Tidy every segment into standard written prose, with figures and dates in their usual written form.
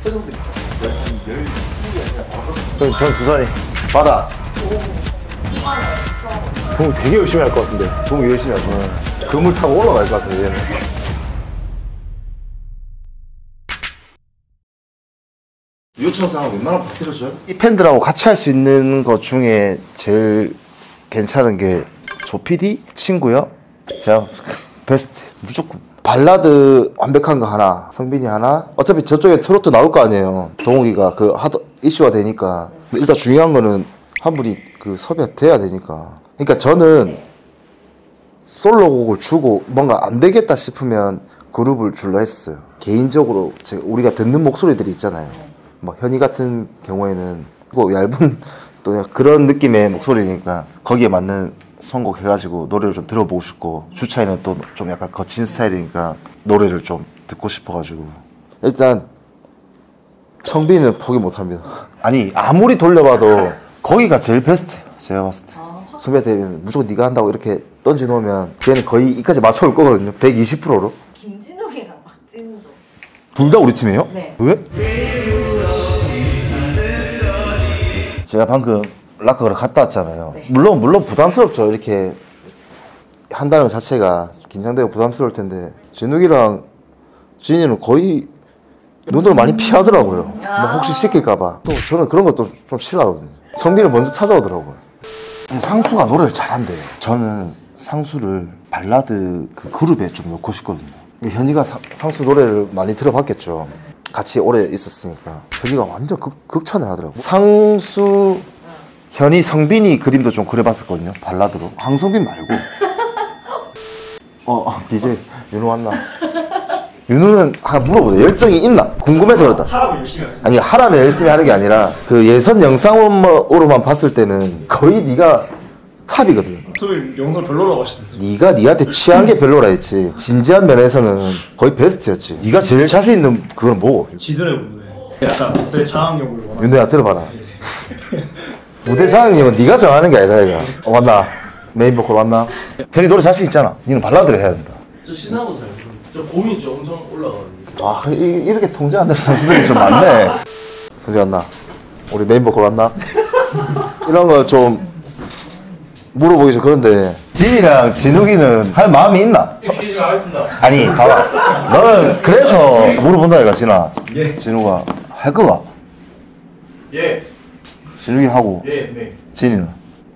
전 두산이 받아. 동 되게 열심히 할 것 같은데. 동 열심히 하면 그물 타고 올라갈 것 같은데 얘는. 요청사항 웬만하면 다 들어줘요? 이 팬들하고 같이 할 수 있는 것 중에 제일 괜찮은 게 조 PD 친구요. 제가 베스트 무조건 발라드 완벽한 거 하나, 성빈이 하나. 어차피 저쪽에 트로트 나올 거 아니에요. 동욱이가 그 하도 이슈가 되니까. 일단 중요한 거는 한 분이 그 섭외가 돼야 되니까. 그러니까 저는 솔로곡을 주고 뭔가 안 되겠다 싶으면 그룹을 줄라 했어요. 개인적으로 우리가 듣는 목소리들이 있잖아요. 뭐 현이 같은 경우에는 뭐 얇은 또 그런 느낌의 목소리니까 거기에 맞는 선곡 해가지고 노래를 좀 들어보고 싶고, 주차이는 또 좀 약간 거친 스타일이니까 노래를 좀 듣고 싶어가지고 일단 성빈이는 포기 못합니다. 아니 아무리 돌려봐도 거기가 제일 베스트예요. 제가 봤을 때 선배한테는 무조건 네가 한다고 이렇게 던져놓으면 걔는 거의 이까지 맞춰올 거거든요. 120%로. 김진욱이랑 박진우도 둘 다 우리 팀이에요? 네. 왜? 제가 방금 락커를 갔다 왔잖아요. 네. 물론 부담스럽죠. 이렇게 한다는 것 자체가 긴장되고 부담스러울 텐데 진욱이랑 진이는 거의 눈을 많이 피하더라고요. 뭐 혹시 시킬까봐. 또 저는 그런 것도 좀 싫어하거든요. 성빈을 먼저 찾아오더라고요. 상수가 노래를 잘한대요. 저는 상수를 발라드 그 그룹에 좀 넣고 싶거든요. 현이가 상수 노래를 많이 들어봤겠죠. 같이 오래 있었으니까. 현이가 완전 극찬을 하더라고요. 상수, 현이, 성빈이 그림도 좀 그려봤었거든요. 발라드로. 황성빈 말고. DJ 윤호 왔나? 윤호는 하나 물어보자. 열정이 있나? 궁금해서 그렇다. 하라면 열심히 하겠습니다. 아니 하라면 열심히 하는 게 아니라 그 예선 영상으로만 봤을 때는 거의 네가 탑이거든. 선생님 영상 별로라고 하시던데. 네가 니한테 취한 게 별로라 했지. 진지한 면에서는 거의 베스트였지. 네가 제일 자신 있는 그건 뭐? 지드래 무대. 약간 무대 장악력을 원하는. 윤호야 들어봐라. 무대 장악님은 네가 정하는 게 아니다 이거. 맞나? 메인 보컬 맞나? 현이 노래 자신 있잖아. 니는 발라드를 해야 된다. 저 신나고 잘 부르는데 저 고음이 좀 엄청 올라가는데. 아 이렇게 통제 안 되는 선수들이 좀 많네. 성재 왔나? 우리 메인 보컬 왔나? 이런 거 좀 물어보기 좀 그런데 진이랑 진욱이는 할 마음이 있나? 열심히 하겠습니다. 아니 봐봐. 너는 그래서 물어본다 이거 진아. 예. 진욱아 할 거가? 예. 진욱이 하고 예, 선생님. 진이는?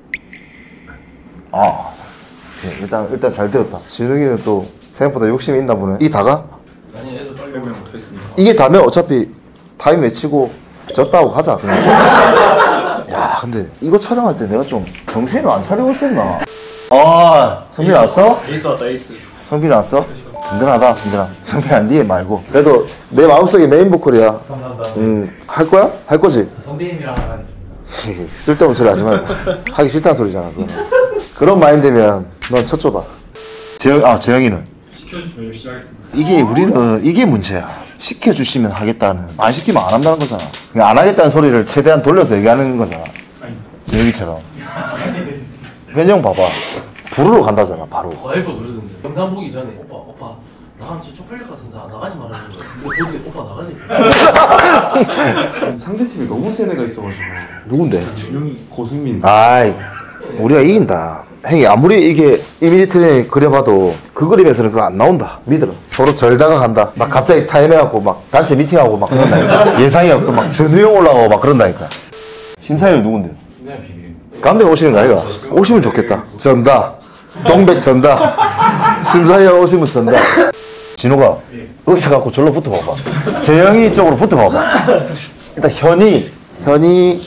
예, 일단 잘 들었다. 진욱이는 또 생각보다 욕심이 있나 보네. 이 다가? 아니, 애들 빨리 해보면 못하겠습니다. 이게 다면 어차피 타임 외치고 졌다고 가자 그냥. 야 근데 이거 촬영할 때 내가 좀 정신을 안 차리고 있었나? 성빈이 왔어? 에이스 왔다 에이스. 성빈이 왔어? 든든하다 성빈아. 성빈아 니 말고 그래도 내 마음속에 메인 보컬이야. 감사합니다. 할 거야? 할 거지? 선배님이랑 하겠습니다. 쓸데없는 소리 하지 말고. 하기 싫다는 소리잖아 그거는. 그런 마인드면 넌 첫조다. 재영이는? 시켜주시면 열심히 하겠습니다. 우리는 이게 문제야. 시켜주시면 하겠다는, 안 시키면 안 한다는 거잖아. 그냥 안 하겠다는 소리를 최대한 돌려서 얘기하는 거잖아. 재혁이처럼. 현영 봐봐. 부르러 간다잖아 바로. 와이프 그러던데. 영상 보기 전에 오빠 나가면 진짜 쪽팔릴 것 같은데 나가지 말라는 거야. 근데 오빠 나가지. 상대팀에 너무 센 애가 있어가지고. 누군데? 준영이, 고승민. 아이 우리가 이긴다. 형이 아무리 이게 이미지 트레이닝 그려봐도 그 그림에서는 그거 안 나온다. 믿어라. 서로 절다가 간다. 막 갑자기 타임해갖고 막 단체 미팅하고 막 그런다니까. 예상이 없고 막 준우형 올라가고 막 그런다니까. 심사위원 누군데? 그냥 비밀. 감독 오시는 거 아이가? 오시면 좋겠다. 전다. 동백 전다. 심사위원 오시면 전다. 진호가 의자 갖고 절로 붙어봐봐. 재영이 쪽으로 붙어봐봐. 일단 현이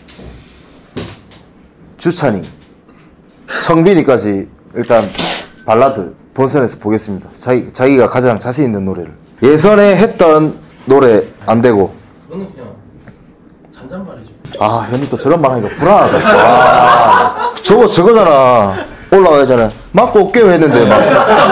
주찬이 성빈이까지 일단 발라드 본선에서 보겠습니다. 자기가 가장 자신 있는 노래를. 예선에 했던 노래 안 되고. 그거는 그냥 잔잔바리죠. 현이 또 저런 말 하니까 불안하다. 저거잖아. 올라가잖아. 맞고 올게요 했는데 막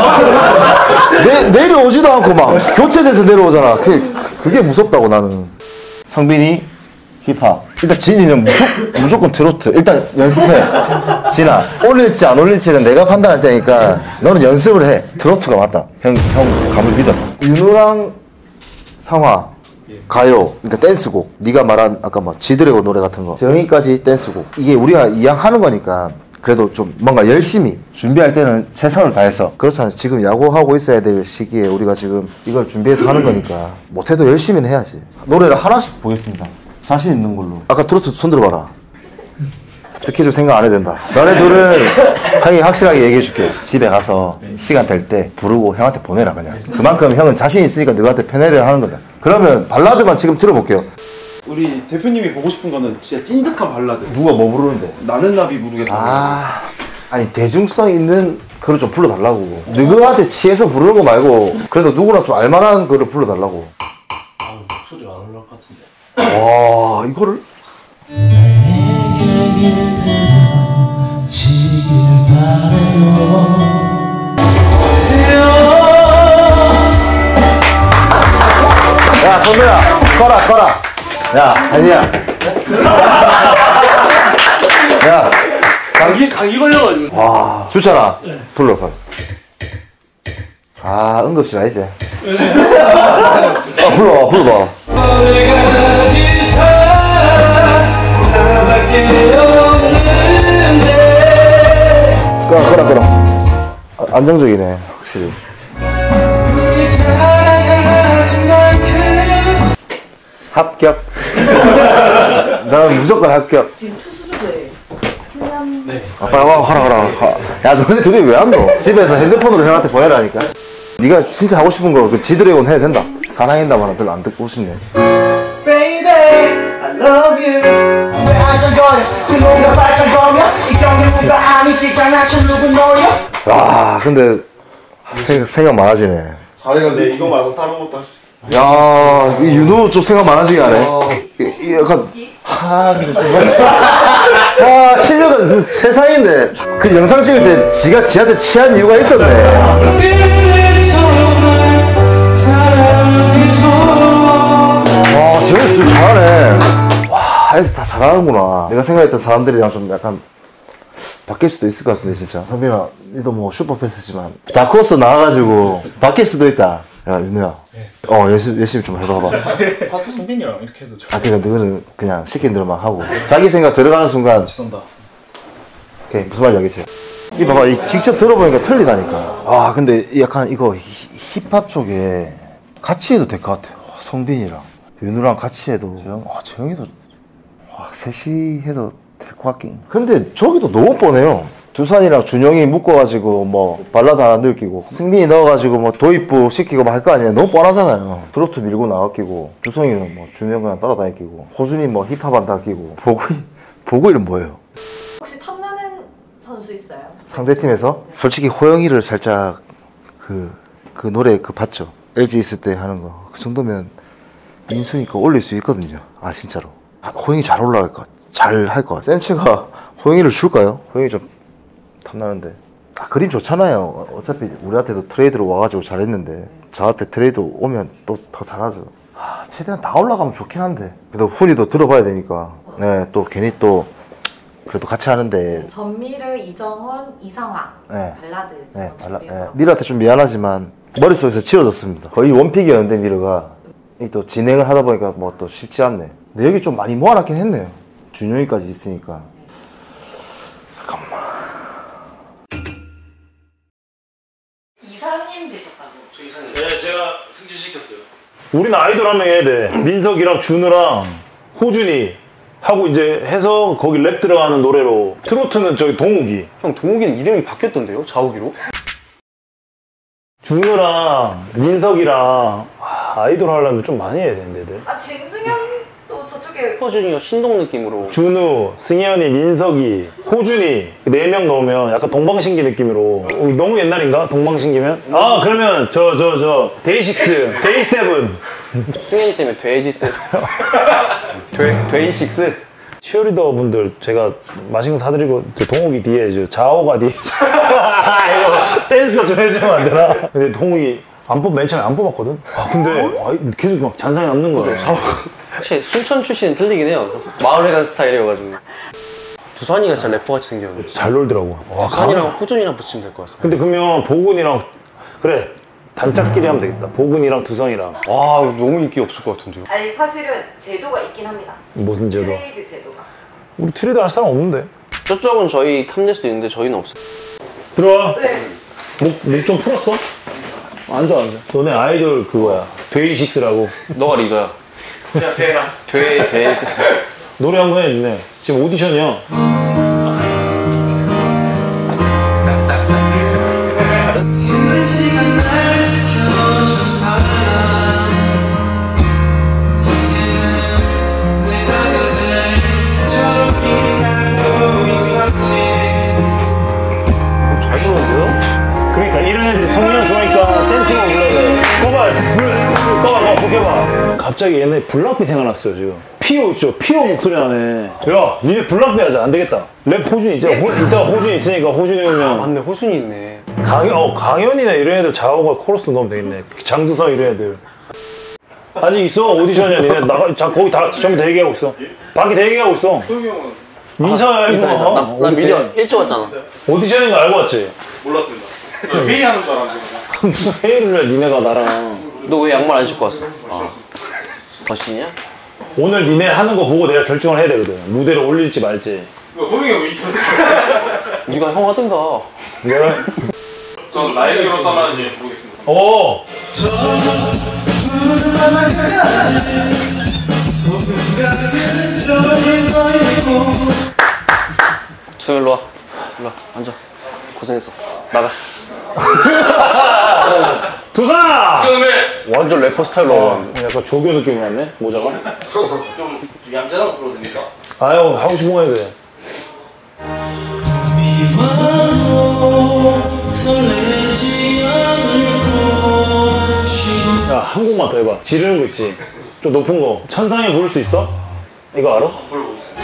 내려오지도 않고 막 교체돼서 내려오잖아. 그게 무섭다고 나는. 성빈이 힙합. 일단 진이는 무조건 트로트. 일단 연습해. 진아 올릴지 안 올릴지는 내가 판단할 테니까 너는 연습을 해. 트로트가 맞다. 형 감을 믿어. 윤호랑 상화 가요, 그러니까 댄스곡. 네가 말한 아까 뭐 지드래곤 노래 같은 거. 재영이까지 댄스곡. 이게 우리가 이왕 하는 거니까 그래도 좀 뭔가 열심히 준비할 때는 최선을 다해서. 그렇잖아요. 지금 야구하고 있어야 될 시기에 우리가 지금 이걸 준비해서 하는 거니까 못해도 열심히는 해야지. 노래를 하나씩 보겠습니다. 자신 있는 걸로. 아까 트로트 손 들어봐라. 스케줄 생각 안 해도 된다. 너네 둘은 형이 확실하게 얘기해줄게. 집에 가서 시간 될 때 부르고 형한테 보내라 그냥. 그만큼 형은 자신 있으니까 너한테 편애를 하는 거다. 그러면 발라드만 지금 들어볼게요. 우리 대표님이 보고 싶은 거는 진짜 찐득한 발라드. 누가 뭐 부르는데? 나는 나비 부르겠다. 아니 대중성 있는 그걸 좀 불러달라고. 누구한테 취해서 부르는 거 말고 그래도 누구나 좀 알만한 거를 불러달라고. 목소리가 안 올라올 것 같은데. 와 이거를? 야 선배야 꺼라. 야 아니야. 야 감기 걸려가지고. 와 좋잖아. 불러. 아 응급실 아니지? 불러봐. 끌어. 안정적이네 확실히. 합격. 나는 무조건 합격. 지금 투수주대. 훈련. 네. 빨리 와 가라. 야 너네 둘이 왜 안 넣어? 집에서 핸드폰으로 형한테 보내라니까. 네가 진짜 하고 싶은 거 그 지드래곤 해야 된다. 사랑한다 말은 별로 안 듣고 싶네. Baby, I love you. 왜 안정거려? 그 뭔가 발전거려? 이 경기무가 아니지 장난쳐 누구 너야? 와 근데 생각 많아지네. 잘해가지고 이거 말고 다른 것도 할 수 있어. 야, 이 윤호 좀 생각 많아지게 하네. 이 약간, 근데 정말. 실력은 그 세상인데. 그 영상 찍을 때 지가 지한테 취한 이유가 있었네. 재현이 좀 잘하네. 와, 애들 다 잘하는구나. 내가 생각했던 사람들이랑 좀 약간 바뀔 수도 있을 것 같은데, 진짜. 성빈아, 니도 뭐 슈퍼패스지만. 다크호스 나와가지고 바뀔 수도 있다. 야, 윤호야. 네. 열심히 좀 해봐봐. 파트 성빈이랑 이렇게 해도 잘. 그러니까 너는 그냥 시킨 대로만 하고. 자기 생각 들어가는 순간. 죄송다. 오케이, 무슨 말인지 알겠지? 이 봐봐, 이 직접 들어보니까 틀리다니까. 근데 약간 이거 힙합 쪽에 같이 해도 될 것 같아. 성빈이랑. 윤우랑 같이 해도. 재영이도. 셋이 해도 될 것 같긴. 근데 저기도 너무 뻔해요. 두산이랑 준영이 묶어가지고 뭐 발라드 하나 넣기고 승민이 넣어가지고 뭐 도입부 시키고 뭐 할 거 아니에요. 너무 뻔하잖아요. 트로트 밀고 나가끼고 두성이는 뭐 준영 그냥 따라다니기고 호준이 뭐 힙합 한다 끼고 보고이는 뭐예요? 혹시 탐나는 선수 있어요? 상대팀에서? 솔직히 호영이를 살짝 그 노래 봤죠? LG 있을 때 하는 거 그 정도면 민수니까 올릴 수 있거든요. 진짜로. 호영이 잘 올라갈 것 같아. 잘 할 것 같아. 센치가 호영이를 줄까요? 호영이 좀 탐나는데. 그림 좋잖아요. 어차피 우리한테도 트레이드로 와가지고 잘했는데 저한테 트레이드 오면 또 더 잘하죠. 최대한 다 올라가면 좋긴 한데 그래도 훈이도 들어봐야 되니까. 네, 또 괜히 또 그래도 같이 하는데. 전미르, 이정원, 이상화. 네. 발라드. 네, 미르한테 좀 미안하지만 머릿속에서 지워졌습니다. 거의 원픽이었는데 미르가 또 진행을 하다 보니까 뭐 또 쉽지 않네. 근데 여기 좀 많이 모아놨긴 했네요. 준용이까지 있으니까. 잠깐만. 이사님 되셨다고. 저 이사님. 네, 제가 승진시켰어요. 우리는 아이돌 한 명 해야 돼. 민석이랑 준우랑 호준이 하고 이제 해서 거기 랩 들어가는 노래로. 트로트는 저기 동욱이. 형 동욱이는 이름이 바뀌었던데요? 자욱이로? 준우랑 민석이랑 아이돌 하려면 좀 많이 해야 되는데 애들. 진승현도 저쪽에. 호준이가 신동 느낌으로. 준우, 승현이, 민석이, 호준이 4명 넣으면 약간 동방신기 느낌으로. 너무 옛날인가? 동방신기면? 그러면 저 데이식스, 데이세븐. 승현이 때문에 돼지세. 데이식스? 치어리더 분들 제가 맛있는 거 사드리고 동욱이 뒤에 자오가 뒤에 이거 댄스 좀 해주면 안 되나? 근데 동욱이 맨 처음에 안 뽑았거든? 근데 계속 막 잔상이 남는 거야. 확실히 순천 출신은 틀리긴 해요. 마을에 간 스타일이어가지고. 두산이가 진짜 래퍼같이 생겼는데. 잘 놀더라고. 두산이랑 호준이랑 붙이면 될 것 같습니다. 근데 그러면 보근이랑 그래 단짝끼리 하면 되겠다. 보근이랑 두성이랑. 와 너무 인기 없을 것 같은데요. 아니 사실은 제도가 있긴 합니다. 무슨 제도? 트레이드 제도가. 우리 트레이드 할 사람 없는데. 저쪽은 저희 탐낼 수도 있는데 저희는 없어요. 들어와. 네. 목 좀 풀었어? 앉아. 너네 아이돌 그거야. 데이식스라고. 너가 리더야. 그냥 대나. 돼. 노래 한 번 해, 니네. 지금 오디션이야. 힘든 시간 날 지켜준 사람 이제는 내가 그댈 저렇게 알고 있었지. 잘 부르는데요? 그러니까 이런 애들이 성량 좋아하니까 댄싱을 불러야 돼. 꺼봐, 보게봐. 갑자기 얘네 블락비 생각났어요, 지금. 피오 있죠? 피오 목소리 나네. 야, 니네 블락비 하자. 안 되겠다. 랩 호준 있잖아. 이따가 호준 있으니까 호준이 오면. 맞네 호준이 있네. 강현이나 이런 애들 자오가 코러스 넣으면 되겠네. 장두성 이런 애들. 아직 있어, 오디션이야. 니네 거기 다 전부 대기하고 있어. 밖에 대기하고 있어. 소영이 형은 인사야, 인사해서. 나 미리 일찍 왔잖아. 오디션인 거 알고 왔지? 몰랐습니다. 회의하는 줄 알았는데. 무슨 회의를 해, 니네가 나랑. 너 왜 양말 안 신고 왔어? 더 신이야? 오늘 니네 하는 거 보고 내가 결정을 해야 되거든. 무대를 올릴지 말지. 소영이 형 왜 있어? 네가 형 하든가. 내가 전 나에게로 떠나지 모르겠습니다. 어. 수영 일로 와. 앉아. 고생했어. 나가. 두사! 완전 래퍼 스타일로 나왔는데. 약간 조교 느낌이 났네, 모자가. 좀 얌전한 프로니까. 아유, 하고 싶은 거 해야 돼. 야, 한 곡만 더 해봐. 지르는 거 있지? 좀 높은 거. 천상에 부를 수 있어? 이거 알아? 부르고 있어요.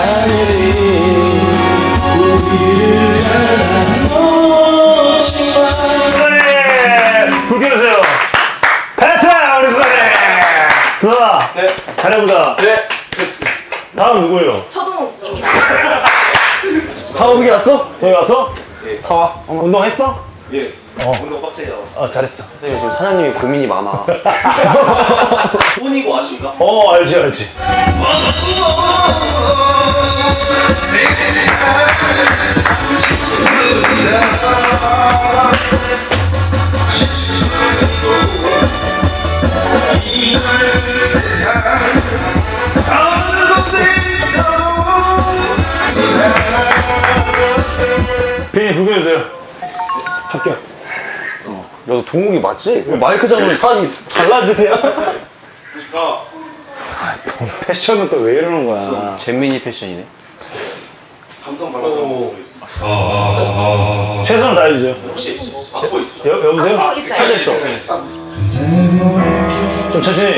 불 켜주세요. 패스! 우리 두사네! 두사! 네. 잘해보자. 네. 됐습니다. 다음 누구예요? 서동욱입니다. 차오기 왔어? 여기 왔어? 차와. 운동했어? 예. 운동 빡세게 나왔어. 잘했어. 선생님 지금 사장님이 고민이 많아. 혼이고 아십니까? 알지. 비니 불켜주세요. 합격. 야, 너 동욱이 맞지? 마이크 잡으면 사람이 달라지세요? 패션은 또 왜 이러는 거야? 잼민이 패션이네. 감성 발라드 보겠습니다. 최선을 다해주세요. 혹시 악보 있어요? 여보세요? 있어요. 찾아있어. 좀 천천히.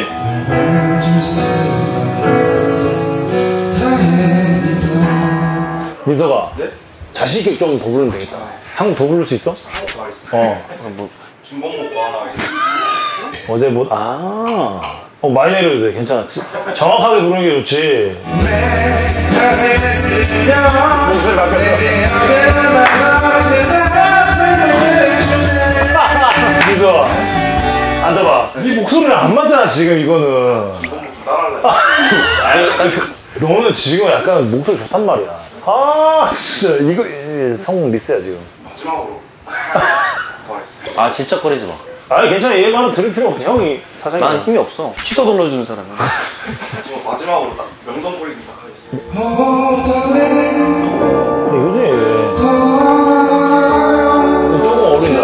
민서가 네? 자신있게 좀 더 부르면 되겠다. 한 곡 더 부를 수 있어? 뭐 중복 먹고 하나 있어요. 어제 많이 내려도 돼. 괜찮아. 정확하게 부르는 게 좋지. 목소리 바뀌었어. 민서가 앉아봐. 네 목소리랑 안 맞잖아 지금 이거는. 너는 지금 약간 목소리 좋단 말이야. 진짜 이거 성공 미스야 지금. 마지막으로 아 질척거리지 마. 아니 괜찮아. 얘 말은 들을 필요 없어. 형이 사장이야. 난 힘이 없어. 취소 눌러주는 사람이야. 마지막으로 딱 명동 걸리기 딱 하겠습니다. 요즘에 조금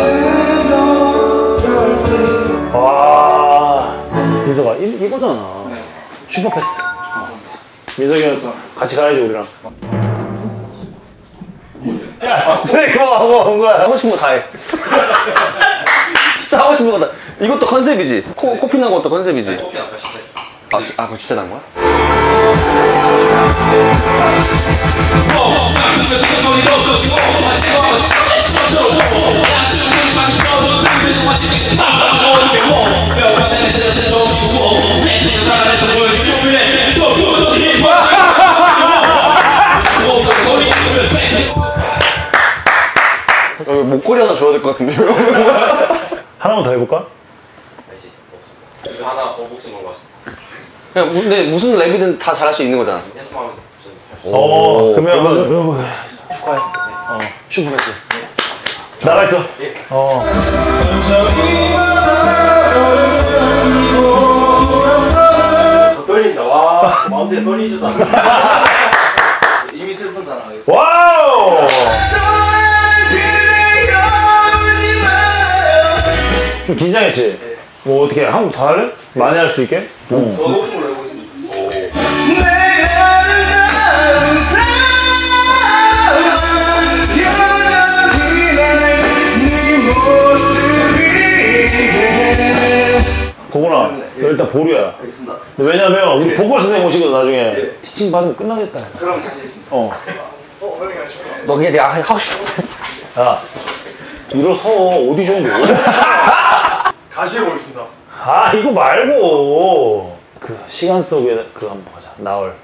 어린다. 와 민서가 이거잖아. 슈퍼패스. 민석이랑 같이 가야지 우리랑. 야, 그거 하고 온 거야. 하고 싶은 거 다 해. 진짜 하고 싶은 거 다. 이것도 컨셉이지. 코피 난 것도 컨셉이지. 커피 아까 진짜. 그거 진짜 난 거야? 목걸이 하나 줘야 될 것 같은데요? 하나만 더 해볼까? 없습니다. 이거 하나 목숨인 것 같습니다. 그냥 근데 무슨 랩이든 다 잘할 수 있는 거잖아. 연습하면 저는 그러면 축하해. 슈퍼패스. 나가 있어. 더 떨린다. 와, 마음대로 떨리지도 않네. 이미 슬픈 사랑 하겠습니다. 와우! 좀 긴장했지? 뭐 어떻게 한국 다 할래? 많이 할 수 있게? 더 높은 걸로 해보겠습니다. 고건아, 너 일단 보류야. 알겠습니다. 왜냐면 우리 보컬 선생님 오시거든 나중에. 티칭 받으면 끝나겠다. 그럼 자신 있습니다. 너 그냥 내가 하고 싶어. 야, 일어서 오디션 줘. 다시 해보겠습니다. 아, 이거 말고 그 시간 속에 그거 한번 보자. 나얼.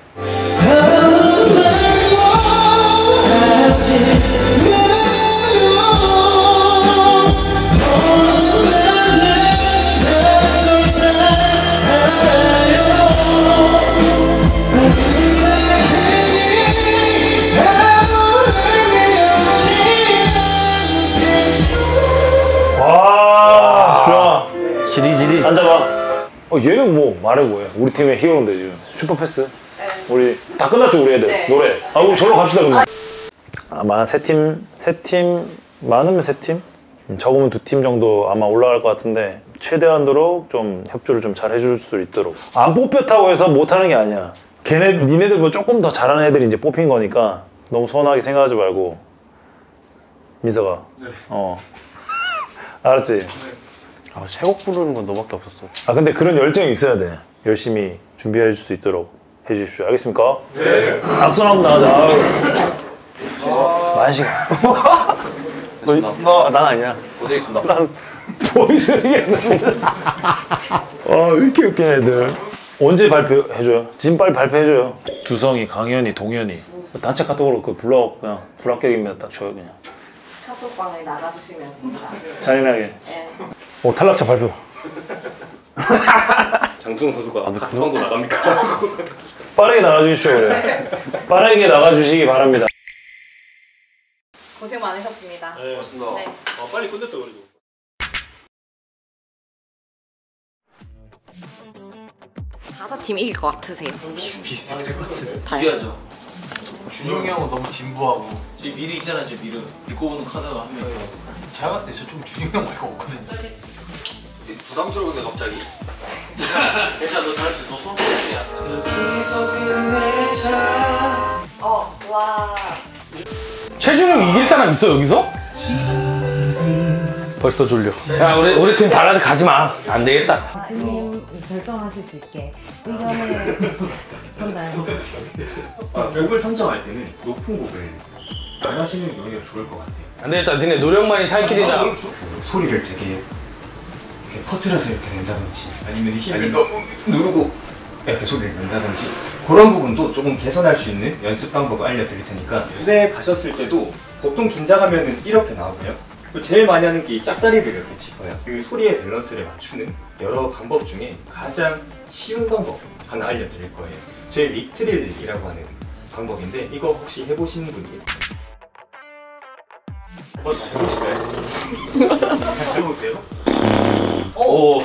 지리지리. 앉아봐. 얘는 뭐 말해 뭐해. 우리 팀의 히어로인데 지금. 슈퍼패스. 네. 우리 다 끝났죠 우리 애들. 네. 노래. 우리 절로 갑시다 그럼. 아마 세 팀 많으면 세 팀? 적으면 2팀 정도 아마 올라갈 것 같은데 최대한도로 좀 협조를 좀 잘 해줄 수 있도록. 안 뽑혔다고 해서 못하는 게 아니야. 니네들 뭐 조금 더 잘하는 애들이 이제 뽑힌 거니까 너무 서운하게 생각하지 말고. 민서가. 네. 알았지? 아, 새 곡 부르는 건 너밖에 없었어. 아 근데 그런 열정이 있어야 돼. 열심히 준비해 줄 수 있도록 해 주십시오. 알겠습니까? 네. 악수 한번 나가자. 만식. 난 아니야. 고생했습니다. 난 보여드리겠습니다. 아, 왜 이렇게 웃긴 애들. 언제 발표해줘요? 지금 빨리 발표해줘요. 두성이, 강현이, 동현이. 단체 카톡으로 그 불러, 그냥 불합격이면 딱 줘요, 그냥. 카톡방에 나가주시면 됩니다. 잔인하게. 네. 탈락자 발표. 장충 선수가 카톡방도 나갑니까? 빠르게 나가주십시오, 그래. 빠르게 나가주시기 바랍니다. 고생 많으셨습니다. 네, 고맙습니다. 네. 빨리 끝냈다, 그래도. 다섯 팀 이길 것 같으세요? 비슷비슷할 것 같은. 다요. 비하죠. 준용이 형은 너무 진부하고 제 미르 있잖아, 제 미르 믿고 보는 카드가 한 명 있어. 잘 봤어요. 저쪽 준용이 형 말고 없거든요. 부담스러운데 갑자기. 괜찮아, 너 잘할 수 있어. 너 손톱이야. 와. 최준용 이길 사람 있어 여기서? 벌써 졸려. 야 우리 팀 발라드 가지 마. 안 되겠다. 님 결정하실 수 있게 의견을 전달. 곡을 선정할 때는 높은 곡을 안 하시는 게 오히려 좋을 것 같아요. 안 되겠다. 니네 노력만이 살 길이다. 소리를 되게 이렇게 퍼뜨려서 이렇게 낸다든지 아니면 힘을 너무 누르고 이렇게 소리를 낸다든지 그런 부분도 조금 개선할 수 있는 연습 방법을 알려드릴 테니까 무대에 가셨을 때도 보통 긴장하면 이렇게 나오고요. 또 제일 많이 하는 게 이 짝다리를 이렇게 짚어요. 그 소리의 밸런스를 맞추는 여러 방법 중에 가장 쉬운 방법 하나 알려드릴 거예요. 저희 릭트릴이라고 하는 방법인데 이거 혹시 해보신 분이 한번 해보실까요? 해볼게요. 오.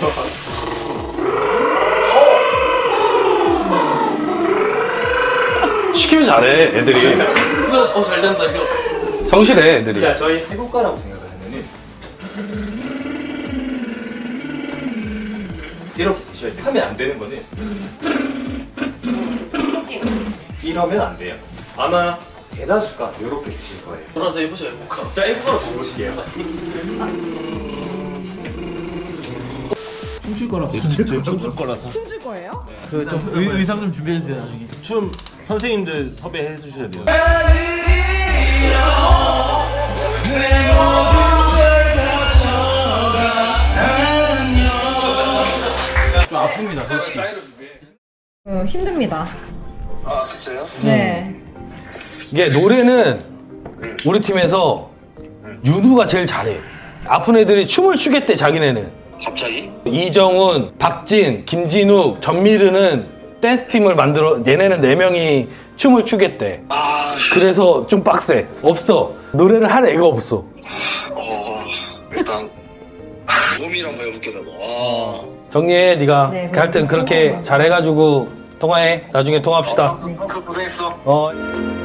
시키면 잘해 애들이. 잘 된다 이거. 성실해 애들이. 자, 저희 해볼까라고 생각을 하면은 이렇게 드셔야 돼요. 하면 안 되는 거는 이러면 안 돼요. 아마 대다수가 이렇게 드실 거예요. 돌아서 해보자 해볼까. 자, 1번으로 보실게요. 춤출 거예요? 의상 좀 준비해 주세요 나중에. 춤 선생님들 섭외해 주셔야 돼요. 좀 아픕니다 솔직히. 힘듭니다. 아 진짜요? 네. 이게 노래는 우리 팀에서 윤우가 제일 잘해. 아픈 애들이 춤을 추겠대 자기네는. 갑자기? 이정훈, 박진, 김진욱, 전미르는 댄스팀을 만들어 얘네는 4명이 춤을 추겠대. 그래서 좀 빡세. 없어. 노래를 할 애가 없어. 일단 고민 한번 해볼게 나도. 정리해 네가. 네, 하여튼 그렇게 잘해가지고 통화해. 나중에 통화합시다. 고생했어. 어.